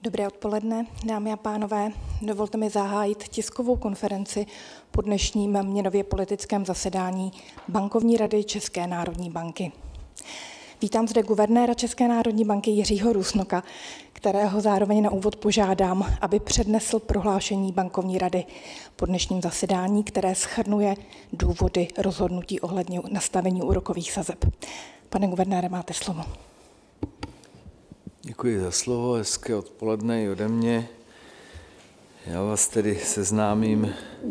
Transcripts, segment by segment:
Dobré odpoledne, dámy a pánové. Dovolte mi zahájit tiskovou konferenci po dnešním měnově politickém zasedání Bankovní rady České národní banky. Vítám zde guvernéra České národní banky Jiřího Rusnoka, kterého zároveň na úvod požádám, aby přednesl prohlášení Bankovní rady po dnešním zasedání, které shrnuje důvody rozhodnutí ohledně nastavení úrokových sazeb. Pane guvernére, máte slovo. Děkuji za slovo, hezké odpoledne i ode mě. Já vás tedy seznámím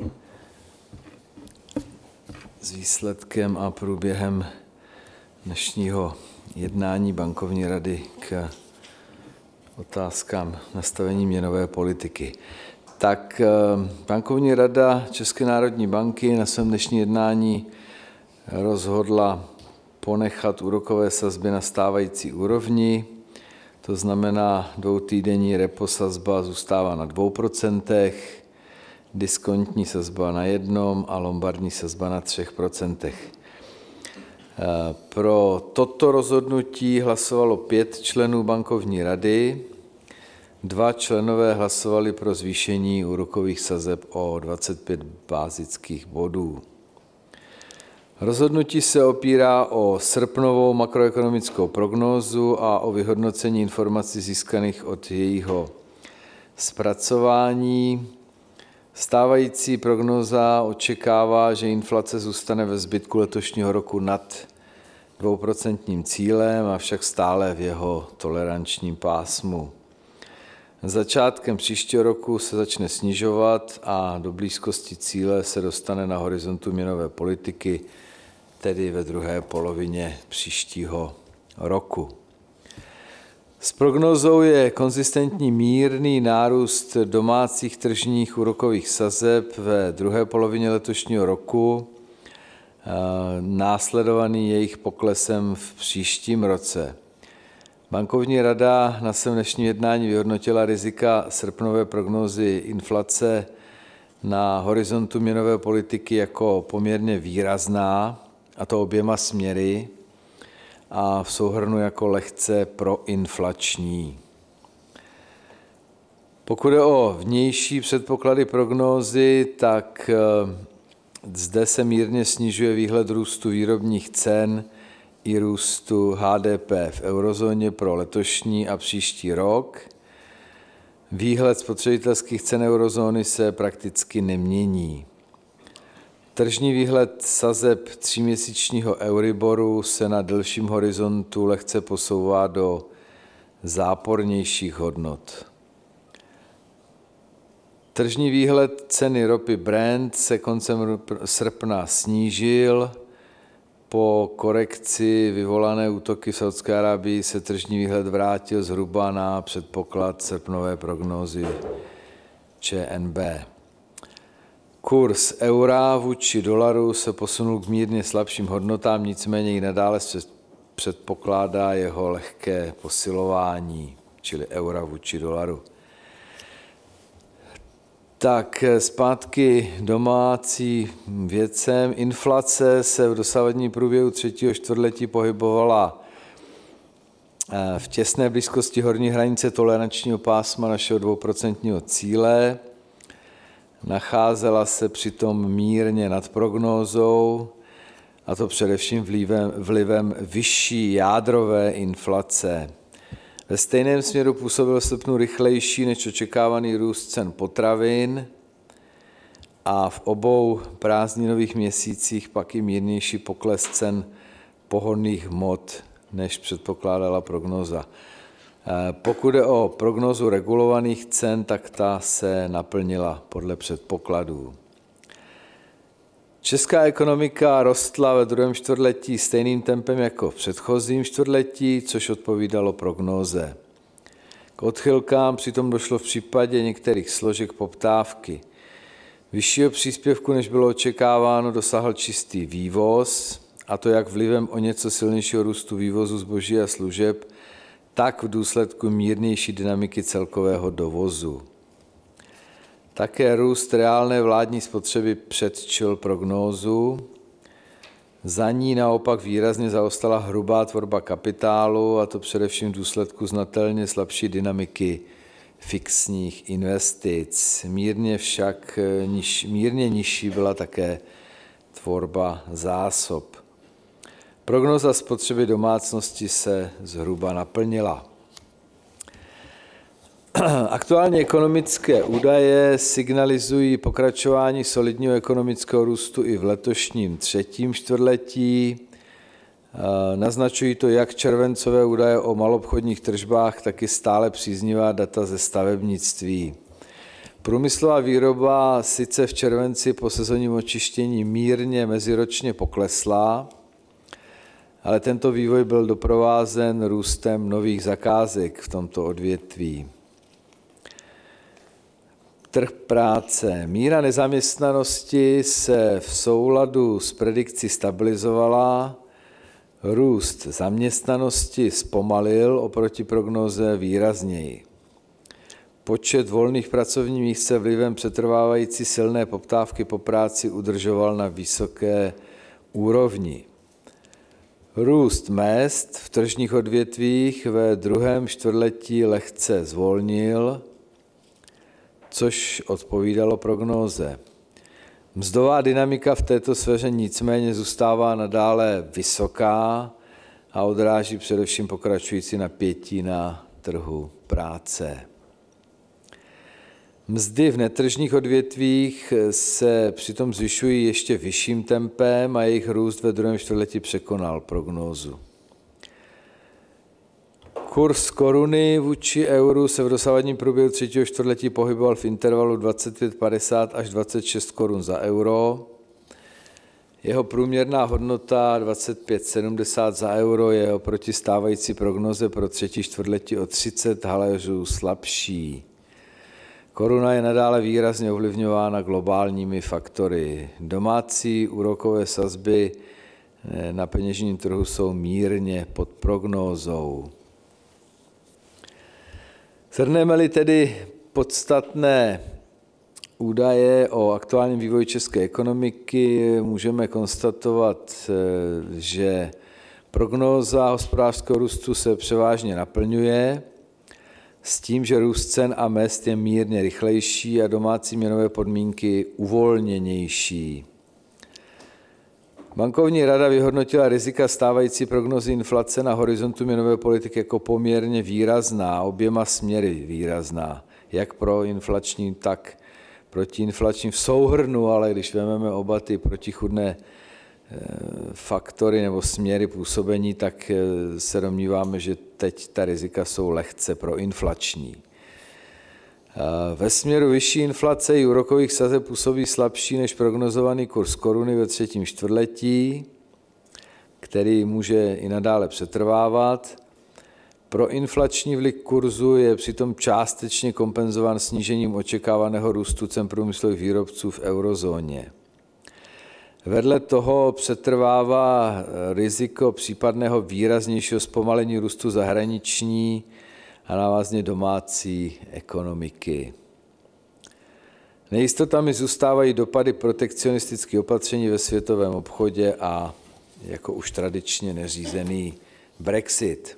s výsledkem a průběhem dnešního jednání Bankovní rady k otázkám nastavení měnové politiky. Tak Bankovní rada České národní banky na svém dnešním jednání rozhodla ponechat úrokové sazby na stávající úrovni. To znamená, dvoutýdenní repo sazba zůstává na 2%, diskontní sazba na 1% a lombardní sazba na 3%. Pro toto rozhodnutí hlasovalo 5 členů Bankovní rady, 2 členové hlasovali pro zvýšení úrokových sazeb o 25 bázických bodů. Rozhodnutí se opírá o srpnovou makroekonomickou prognózu a o vyhodnocení informací získaných od jejího zpracování. Stávající prognóza očekává, že inflace zůstane ve zbytku letošního roku nad 2% cílem, avšak stále v jeho tolerančním pásmu. Začátkem příštího roku se začne snižovat a do blízkosti cíle se dostane na horizontu měnové politiky, tedy ve druhé polovině příštího roku. S prognózou je konzistentní mírný nárůst domácích tržních úrokových sazeb ve druhé polovině letošního roku, následovaný jejich poklesem v příštím roce. Bankovní rada na svém dnešním jednání vyhodnotila rizika srpnové prognózy inflace na horizontu měnové politiky jako poměrně výrazná, a to oběma směry, a v souhrnu jako lehce proinflační. Pokud je o vnější předpoklady prognózy, tak zde se mírně snižuje výhled růstu výrobních cen i růstu HDP v eurozóně pro letošní a příští rok. Výhled spotřebitelských cen eurozóny se prakticky nemění. Tržní výhled sazeb 3měsíčního Euriboru se na delším horizontu lehce posouvá do zápornějších hodnot. Tržní výhled ceny ropy Brent se koncem srpna snížil. Po korekci vyvolané útoky v Saúdské Arábii se tržní výhled vrátil zhruba na předpoklad srpnové prognózy ČNB. Kurz eura vůči dolaru se posunul k mírně slabším hodnotám, nicméně i nadále se předpokládá jeho lehké posilování, čili eura vůči dolaru. Tak zpátky domácí věcem. Inflace se v dosavadním průběhu třetího čtvrtletí pohybovala v těsné blízkosti horní hranice tolerančního pásma našeho 2% cíle. Nacházela se přitom mírně nad prognózou, a to především vlivem vyšší jádrové inflace. Ve stejném směru působil v srpnu rychlejší než očekávaný růst cen potravin a v obou prázdninových měsících pak i mírnější pokles cen pohonných hmot, než předpokládala prognóza. Pokud je o prognózu regulovaných cen, tak ta se naplnila podle předpokladů. Česká ekonomika rostla ve druhém čtvrtletí stejným tempem jako v předchozím čtvrtletí, což odpovídalo prognóze. K odchylkám přitom došlo v případě některých složek poptávky. Vyššího příspěvku, než bylo očekáváno, dosáhl čistý vývoz, a to jak vlivem o něco silnějšího růstu vývozu zboží a služeb, tak v důsledku mírnější dynamiky celkového dovozu. Také růst reálné vládní spotřeby předčil prognózu. Za ní naopak výrazně zaostala hrubá tvorba kapitálu, a to především v důsledku znatelně slabší dynamiky fixních investic. Mírně nižší byla také tvorba zásob. Prognóza spotřeby domácnosti se zhruba naplnila. Aktuální ekonomické údaje signalizují pokračování solidního ekonomického růstu i v letošním třetím čtvrtletí. Naznačují to jak červencové údaje o maloobchodních tržbách, tak i stále příznivá data ze stavebnictví. Průmyslová výroba sice v červenci po sezónním očištění mírně meziročně poklesla, ale tento vývoj byl doprovázen růstem nových zakázek v tomto odvětví. Trh práce. Míra nezaměstnanosti se v souladu s predikcí stabilizovala, růst zaměstnanosti zpomalil oproti prognóze výrazněji. Počet volných pracovních míst se vlivem přetrvávající silné poptávky po práci udržoval na vysoké úrovni. Růst mezd v tržních odvětvích ve druhém čtvrtletí lehce zvolnil, což odpovídalo prognóze. Mzdová dynamika v této sféře nicméně zůstává nadále vysoká a odráží především pokračující napětí na trhu práce. Mzdy v netržních odvětvích se přitom zvyšují ještě vyšším tempem a jejich růst ve druhém čtvrtletí překonal prognózu. Kurz koruny vůči euru se v dosavadním průběhu třetího čtvrtletí pohyboval v intervalu 25,50 až 26 korun za euro. Jeho průměrná hodnota 25,70 za euro je oproti stávající prognoze pro třetí čtvrtletí o 30 haléřů slabší. Koruna je nadále výrazně ovlivňována globálními faktory. Domácí úrokové sazby na peněžním trhu jsou mírně pod prognózou. Shrneme-li tedy podstatné údaje o aktuálním vývoji české ekonomiky, můžeme konstatovat, že prognóza hospodářského růstu se převážně naplňuje, s tím, že růst cen a mezd je mírně rychlejší a domácí měnové podmínky uvolněnější. Bankovní rada vyhodnotila rizika stávající prognózy inflace na horizontu měnové politiky jako poměrně výrazná, oběma směry výrazná, jak proinflační, tak protiinflační v souhrnu, ale když vezmeme oba ty protichůdné faktory nebo směry působení, tak se domníváme, že teď ta rizika jsou lehce proinflační. Ve směru vyšší inflace i úrokových sazeb působí slabší než prognozovaný kurz koruny ve třetím čtvrtletí, který může i nadále přetrvávat. Proinflační vliv kurzu je přitom částečně kompenzován snížením očekávaného růstu cen průmyslových výrobců v eurozóně. Vedle toho přetrvává riziko případného výraznějšího zpomalení růstu zahraniční a návazně domácí ekonomiky. Nejistotami zůstávají dopady protekcionistických opatření ve světovém obchodě a jako už tradičně neřízený Brexit.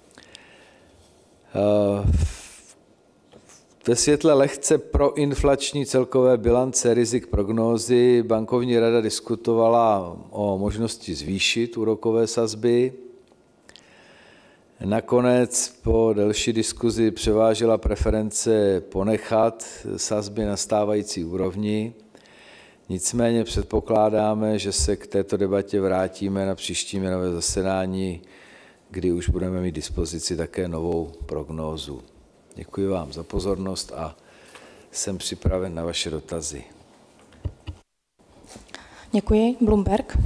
Ve světle lehce proinflační celkové bilance rizik prognózy bankovní rada diskutovala o možnosti zvýšit úrokové sazby. Nakonec po delší diskuzi převážila preference ponechat sazby na stávající úrovni. Nicméně předpokládáme, že se k této debatě vrátíme na příští měnové zasedání, kdy už budeme mít dispozici také novou prognózu. Děkuji vám za pozornost a jsem připraven na vaše dotazy. Děkuji. Bloomberg.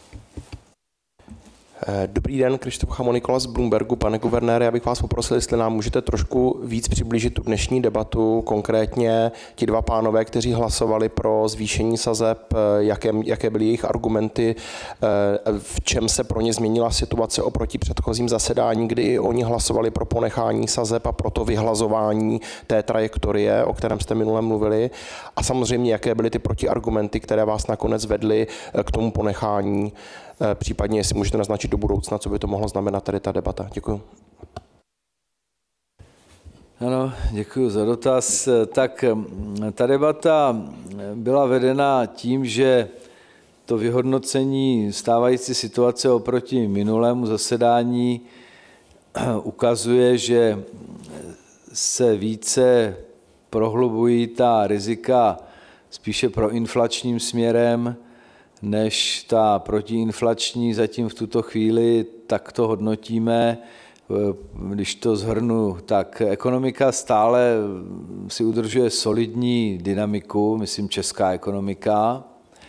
Dobrý den, Krištof Chamonikola z Bloombergu. Pane guvernére, já bych vás poprosil, jestli nám můžete trošku víc přiblížit tu dnešní debatu, konkrétně ti dva pánové, kteří hlasovali pro zvýšení sazeb, jaké byly jejich argumenty, v čem se pro ně změnila situace oproti předchozím zasedání, kdy i oni hlasovali pro ponechání sazeb a pro to vyhlazování té trajektorie, o kterém jste minule mluvili, a samozřejmě, jaké byly ty protiargumenty, které vás nakonec vedly k tomu ponechání. Případně, jestli můžete naznačit do budoucna, co by to mohlo znamenat tady ta debata. Děkuji. Ano, děkuji za dotaz. Tak ta debata byla vedena tím, že to vyhodnocení stávající situace oproti minulému zasedání ukazuje, že se více prohlubují ta rizika spíše proinflačním směrem, než ta protiinflační. Zatím v tuto chvíli tak to hodnotíme. Když to shrnu, tak ekonomika stále si udržuje solidní dynamiku, myslím česká ekonomika.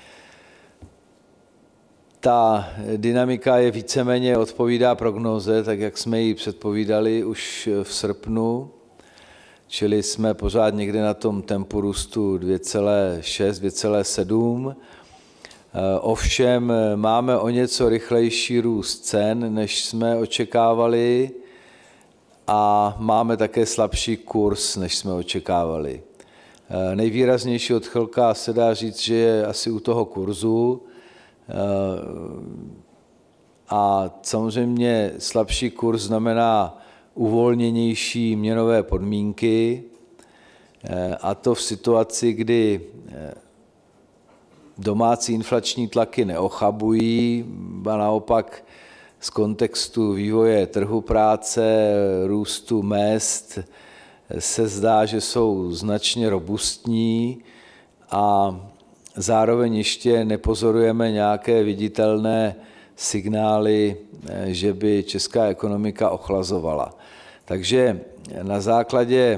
Ta dynamika je víceméně odpovídá prognóze, tak jak jsme ji předpovídali už v srpnu, čili jsme pořád někde na tom tempu růstu 2,6, 2,7. Ovšem máme o něco rychlejší růst cen, než jsme očekávali, a máme také slabší kurz, než jsme očekávali. Nejvýraznější odchylka se dá říct, že je asi u toho kurzu, a samozřejmě slabší kurz znamená uvolněnější měnové podmínky, a to v situaci, kdy domácí inflační tlaky neochabují, a naopak z kontextu vývoje trhu práce, růstu mezd se zdá, že jsou značně robustní, a zároveň ještě nepozorujeme nějaké viditelné signály, že by česká ekonomika ochlazovala. Takže na základě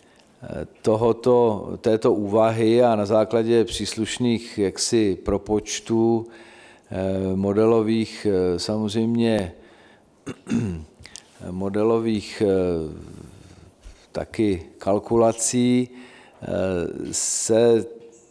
této úvahy a na základě příslušných jaksi propočtů modelových, samozřejmě modelových taky kalkulací se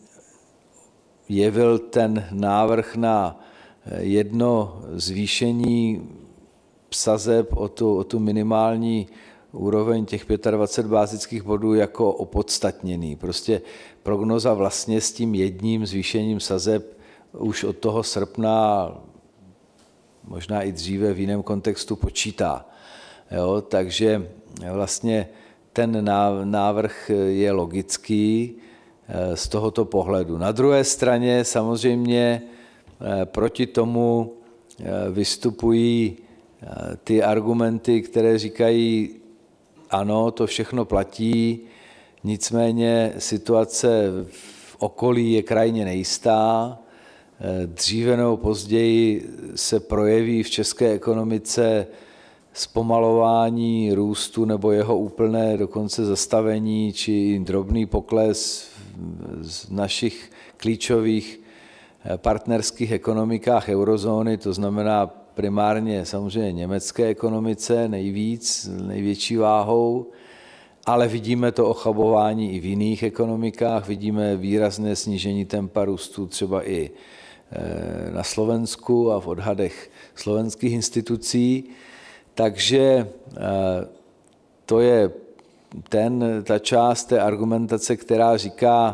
jevil ten návrh na jedno zvýšení sazeb o tu minimální úroveň těch 25 bázických bodů jako opodstatněný. Prostě prognoza vlastně s tím jedním zvýšením sazeb už od toho srpna, možná i dříve v jiném kontextu, počítá. Jo, takže vlastně ten návrh je logický z tohoto pohledu. Na druhé straně samozřejmě proti tomu vystupují ty argumenty, které říkají, ano, to všechno platí, nicméně situace v okolí je krajně nejistá. Dříve nebo později se projeví v české ekonomice zpomalování růstu nebo jeho úplné dokonce zastavení či drobný pokles v našich klíčových partnerských ekonomikách eurozóny, to znamená primárně samozřejmě německé ekonomice největší váhou, ale vidíme to ochabování i v jiných ekonomikách, vidíme výrazné snížení tempa růstu třeba i na Slovensku a v odhadech slovenských institucí. Takže to je ta část té argumentace, která říká,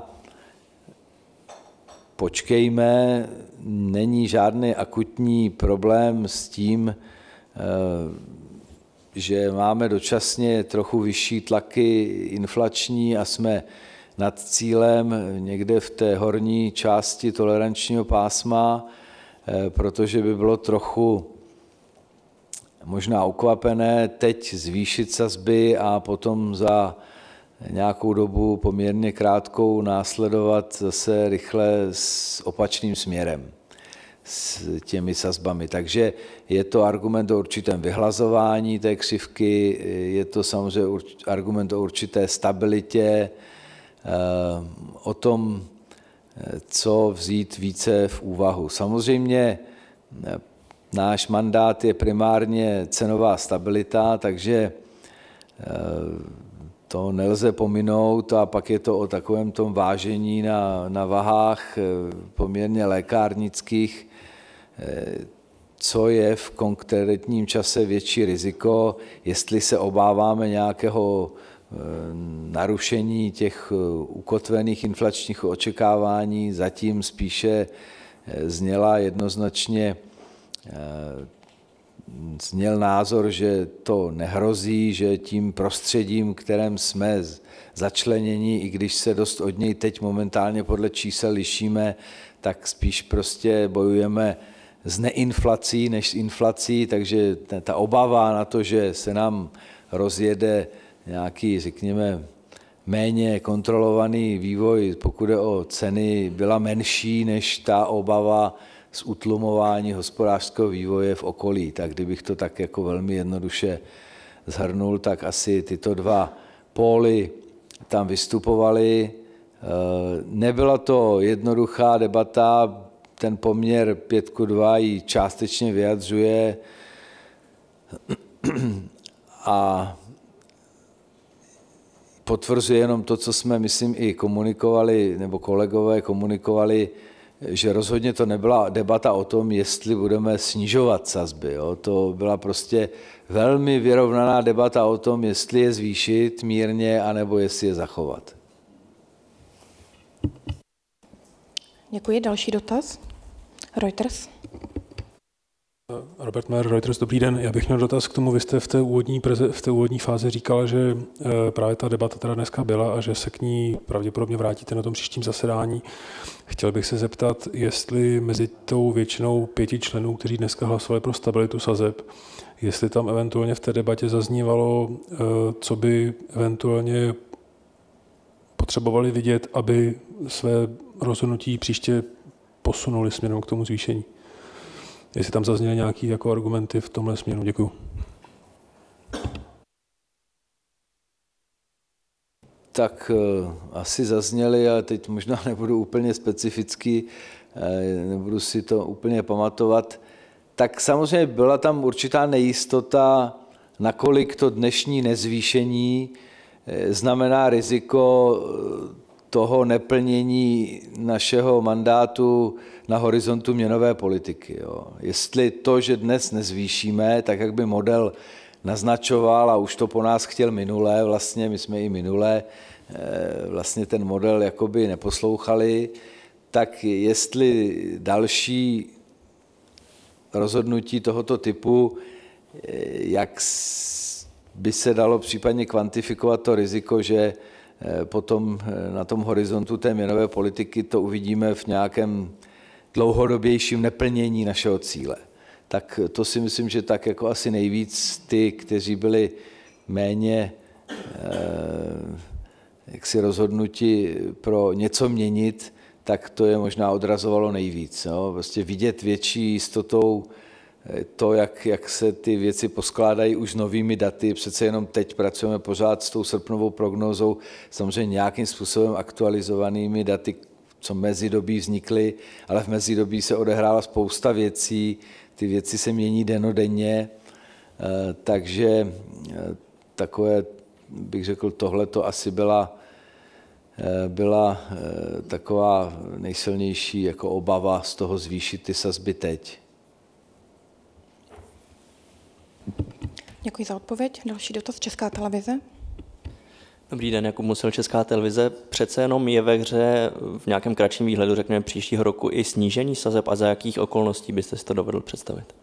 počkejme, není žádný akutní problém s tím, že máme dočasně trochu vyšší tlaky inflační a jsme nad cílem někde v té horní části tolerančního pásma, protože by bylo trochu možná ukvapené teď zvýšit sazby a potom za nějakou dobu poměrně krátkou následovat zase rychle s opačným směrem s těmi sazbami. Takže je to argument o určitém vyhlazování té křivky, je to samozřejmě argument o určité stabilitě, o tom, co vzít více v úvahu. Samozřejmě náš mandát je primárně cenová stabilita, takže to nelze pominout, a pak je to o takovém tom vážení na vahách poměrně lékárnických, co je v konkrétním čase větší riziko, jestli se obáváme nějakého narušení těch ukotvených inflačních očekávání. Zatím spíše zněla jednoznačně zněl názor, že to nehrozí, že tím prostředím, kterém jsme začleněni, i když se dost od něj teď momentálně podle čísel lišíme, tak spíš prostě bojujeme s neinflací než s inflací, takže ta obava na to, že se nám rozjede nějaký, řekněme, méně kontrolovaný vývoj, pokud je o ceny, byla menší než ta obava z utlumování hospodářského vývoje v okolí. Tak kdybych to tak jako velmi jednoduše shrnul, tak asi tyto dva póly tam vystupovaly. Nebyla to jednoduchá debata, ten poměr 5:2 ji částečně vyjadřuje a potvrzuje jenom to, co jsme, myslím, i komunikovali, nebo kolegové komunikovali, že rozhodně to nebyla debata o tom, jestli budeme snižovat sazby. Jo. To byla prostě velmi vyrovnaná debata o tom, jestli je zvýšit mírně, anebo jestli je zachovat. Děkuji. Další dotaz. Reuters. Robert Mayer, Reuters, dobrý den. Já bych měl dotaz k tomu, vy jste v té úvodní fázi říkal, že právě ta debata teda dneska byla a že se k ní pravděpodobně vrátíte na tom příštím zasedání. Chtěl bych se zeptat, jestli mezi tou většinou 5 členů, kteří dneska hlasovali pro stabilitu sazeb, jestli tam eventuálně v té debatě zaznívalo, co by eventuálně potřebovali vidět, aby své rozhodnutí příště posunuli směrem k tomu zvýšení. Jestli tam zazněly nějaké jako argumenty v tomhle směru. Děkuju. Tak asi zazněly, ale teď možná nebudu úplně specifický, nebudu si to úplně pamatovat. Tak samozřejmě byla tam určitá nejistota, nakolik to dnešní nezvýšení znamená riziko toho neplnění našeho mandátu na horizontu měnové politiky. Jo. Jestli to, že dnes nezvýšíme, tak jak by model naznačoval, a už to po nás chtěl minule, vlastně my jsme i minule vlastně ten model jakoby neposlouchali, tak jestli další rozhodnutí tohoto typu, jak by se dalo případně kvantifikovat to riziko, že potom na tom horizontu té měnové politiky to uvidíme v nějakém dlouhodobějším neplnění našeho cíle. Tak to si myslím, že tak jako asi nejvíc ty, kteří byli méně jaksi rozhodnuti pro něco měnit, tak to je možná odrazovalo nejvíc. Jo? Prostě vidět větší jistotou to, jak se ty věci poskládají už novými daty. Přece jenom teď pracujeme pořád s tou srpnovou prognózou, samozřejmě nějakým způsobem aktualizovanými daty, co mezidobí vznikly, ale v mezidobí se odehrála spousta věcí, ty věci se mění dennodenně, takže takové, bych řekl, tohle to asi byla taková nejsilnější jako obava z toho zvýšit ty sazby teď. Děkuji za odpověď. Další dotaz, Česká televize. Dobrý den, Jakub Musil, Česká televize. Přece jenom je ve hře v nějakém kratším výhledu, řekněme příštího roku, i snížení sazeb, a za jakých okolností byste si to dovedl představit?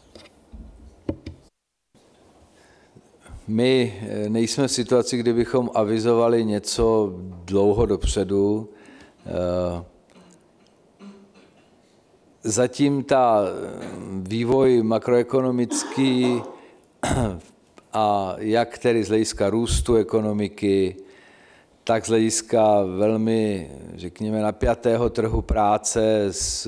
My nejsme v situaci, kdy bychom avizovali něco dlouho dopředu. Zatím ta vývoj makroekonomický a jak tedy z hlediska růstu ekonomiky, tak z hlediska velmi, řekněme, napjatého trhu práce s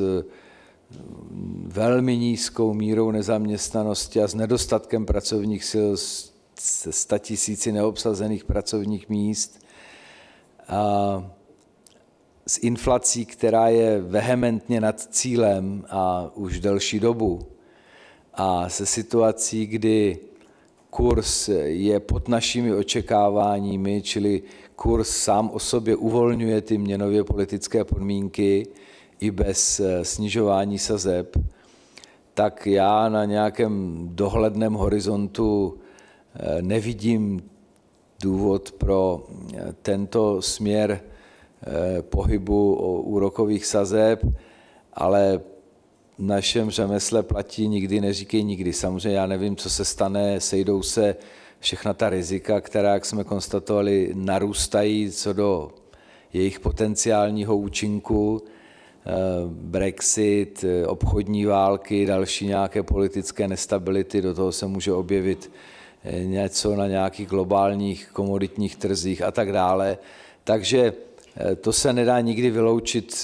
velmi nízkou mírou nezaměstnanosti a s nedostatkem pracovních sil, se 100 000 neobsazených pracovních míst, a s inflací, která je vehementně nad cílem a už delší dobu, a se situací, kdy kurz je pod našimi očekáváními, čili kurz sám o sobě uvolňuje ty měnově politické podmínky i bez snižování sazeb, tak já na nějakém dohledném horizontu nevidím důvod pro tento směr pohybu úrokových sazeb, ale našem řemesle platí nikdy neříkej nikdy. Samozřejmě já nevím, co se stane, sejdou se všechna ta rizika, která, jak jsme konstatovali, narůstají co do jejich potenciálního účinku, Brexit, obchodní války, další nějaké politické nestability, do toho se může objevit něco na nějakých globálních komoditních trzích a tak dále. Takže to se nedá nikdy vyloučit,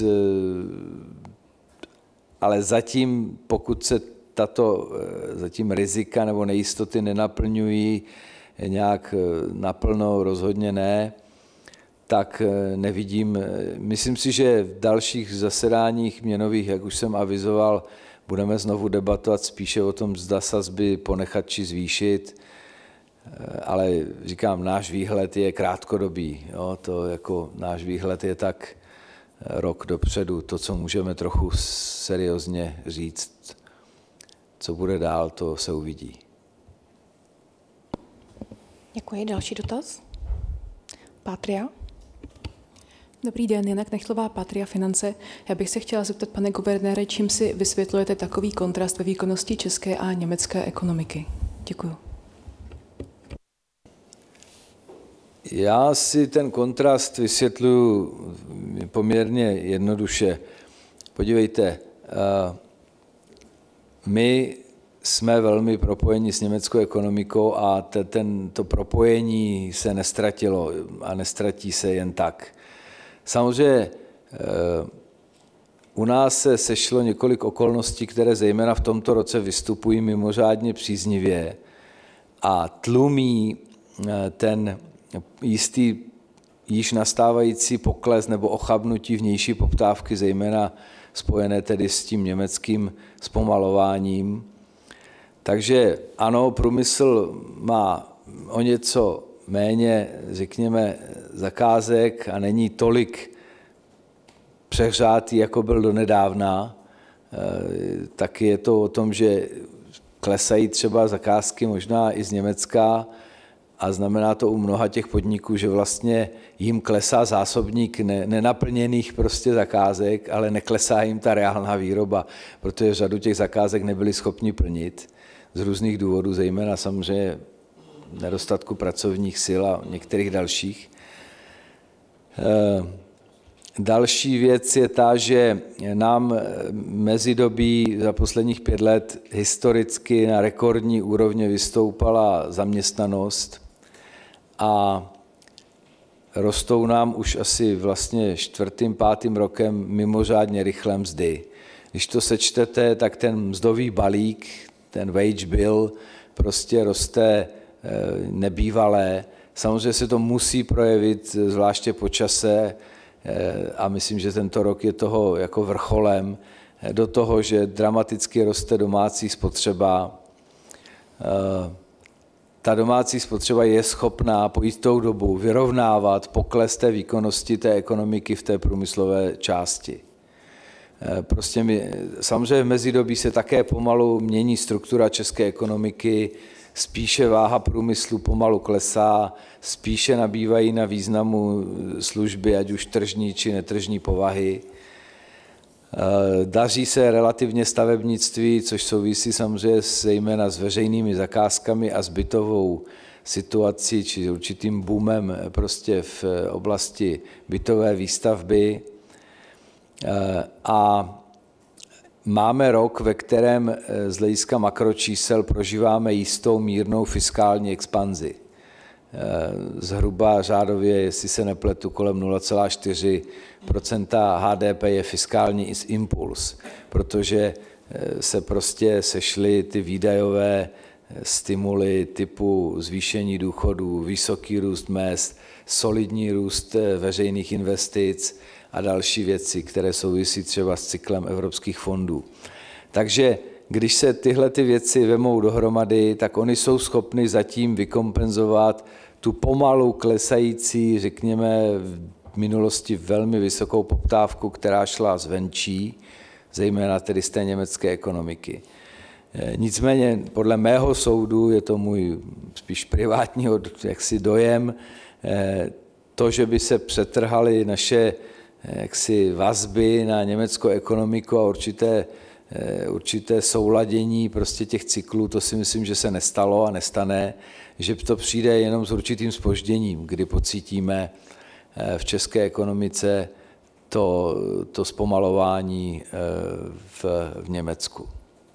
ale zatím, pokud se zatím rizika nebo nejistoty nenaplňují nějak naplno, rozhodně ne, tak nevidím. Myslím si, že v dalších zasedáních měnových, jak už jsem avizoval, budeme znovu debatovat spíše o tom, zda sazby ponechat či zvýšit, ale říkám, náš výhled je krátkodobý. Jo? To jako náš výhled je tak rok dopředu, to, co můžeme trochu seriózně říct. Co bude dál, to se uvidí. Děkuji. Další dotaz? Patria. Dobrý den, Jana Knechtlová, Patria Finance. Já bych se chtěla zeptat, pane guvernére, čím si vysvětlujete takový kontrast ve výkonnosti české a německé ekonomiky? Děkuju. Já si ten kontrast vysvětluji poměrně jednoduše. Podívejte, my jsme velmi propojeni s německou ekonomikou a to propojení se nestratilo a nestratí se jen tak. Samozřejmě u nás se sešlo několik okolností, které zejména v tomto roce vystupují mimořádně příznivě a tlumí ten jistý již nastávající pokles nebo ochabnutí vnější poptávky, zejména spojené tedy s tím německým zpomalováním. Takže ano, průmysl má o něco méně, řekněme, zakázek a není tolik přehřátý, jako byl donedávna. Taky je to o tom, že klesají třeba zakázky možná i z Německa a znamená to u mnoha těch podniků, že vlastně jim klesá zásobník nenaplněných prostě zakázek, ale neklesá jim ta reálná výroba, protože řadu těch zakázek nebyli schopni plnit z různých důvodů, zejména samozřejmě nedostatku pracovních sil a některých dalších. Další věc je ta, že nám mezidobí za posledních 5 let historicky na rekordní úrovně vystoupala zaměstnanost a rostou nám už asi vlastně 4., 5. rokem mimořádně rychle mzdy. Když to sečtete, tak ten mzdový balík, ten wage bill, prostě roste nebývalé. Samozřejmě se to musí projevit, zvláště po čase, a myslím, že tento rok je toho jako vrcholem, do toho, že dramaticky roste domácí spotřeba. Ta domácí spotřeba je schopná po jistou dobu vyrovnávat pokles té výkonnosti té ekonomiky v té průmyslové části. Prostě samozřejmě v mezidobí se také pomalu mění struktura české ekonomiky, spíše váha průmyslu pomalu klesá, spíše nabývají na významu služby, ať už tržní či netržní povahy. Daří se relativně stavebnictví, což souvisí samozřejmě zejména s veřejnými zakázkami a s bytovou situací, či určitým boomem prostě v oblasti bytové výstavby. A máme rok, ve kterém z hlediska makročísel prožíváme jistou mírnou fiskální expanzi. Zhruba řádově, jestli se nepletu, kolem 0,4% HDP je fiskální impuls, protože se prostě sešly ty výdajové stimuly typu zvýšení důchodů, vysoký růst mezd, solidní růst veřejných investic a další věci, které souvisí třeba s cyklem evropských fondů. Takže když se tyhle ty věci vemou dohromady, tak oni jsou schopni zatím vykompenzovat tu pomalu klesající, řekněme, v minulosti velmi vysokou poptávku, která šla zvenčí, zejména tedy z té německé ekonomiky. Nicméně podle mého soudu, je to můj spíš privátní jaksi dojem, to, že by se přetrhaly naše jaksi vazby na německou ekonomiku a určité určité souladění prostě těch cyklů, to si myslím, že se nestalo a nestane, že to přijde jenom s určitým zpožděním, kdy pocítíme v české ekonomice to zpomalování v Německu.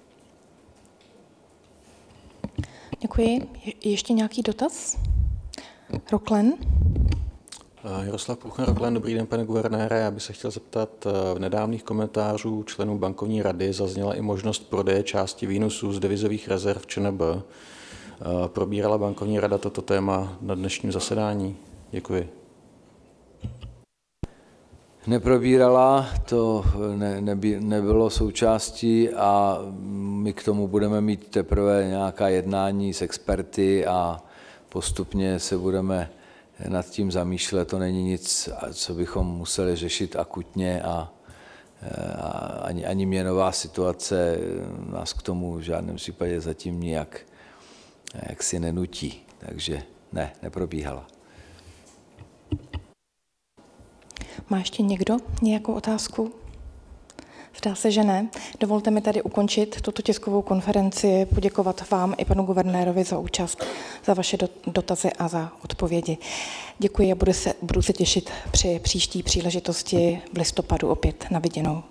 Děkuji. Ještě nějaký dotaz? Roklen? Jaroslav Puchner, Roklen. Dobrý den, pane guvernére. Já bych se chtěl zeptat, v nedávných komentářů členů bankovní rady zazněla i možnost prodeje části výnosů z devizových rezerv ČNB. Probírala bankovní rada toto téma na dnešním zasedání? Děkuji. Neprobírala, to nebylo součástí a my k tomu budeme mít teprve nějaká jednání s experty a postupně se budeme nad tím zamýšlet. To není nic, co bychom museli řešit akutně a ani měnová situace nás k tomu v žádném případě zatím nijak si nenutí. Takže ne, neprobíhala. Má ještě někdo nějakou otázku? Zdá se, že ne. Dovolte mi tady ukončit tuto tiskovou konferenci, poděkovat vám i panu guvernérovi za účast, za vaše dotazy a za odpovědi. Děkuji a budu se těšit při příští příležitosti v listopadu opět na viděnou.